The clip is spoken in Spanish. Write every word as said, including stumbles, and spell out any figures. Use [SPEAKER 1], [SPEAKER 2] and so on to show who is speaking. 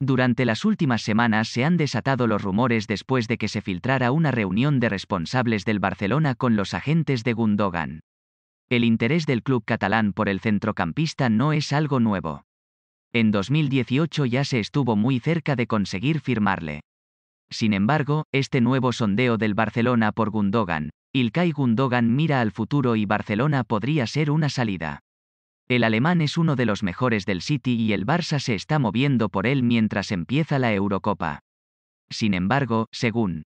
[SPEAKER 1] Durante las últimas semanas se han desatado los rumores después de que se filtrara una reunión de responsables del Barcelona con los agentes de Gundogan. El interés del club catalán por el centrocampista no es algo nuevo. En dos mil dieciocho ya se estuvo muy cerca de conseguir firmarle. Sin embargo, este nuevo sondeo del Barcelona por Gundogan, Ilkay Gundogan mira al futuro y Barcelona podría ser una salida. El alemán es uno de los mejores del City y el Barça se está moviendo por él mientras empieza la Eurocopa. Sin embargo, según